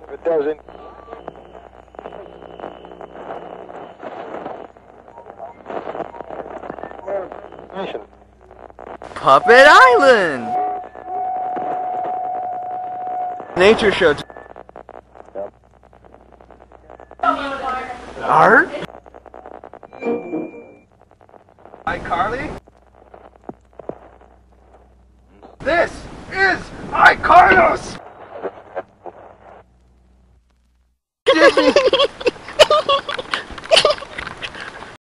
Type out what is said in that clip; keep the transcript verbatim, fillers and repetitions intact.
It doesn't. Nation. Puppet Island! Nature show. Yep. Art? iCarly? This is iCarlos!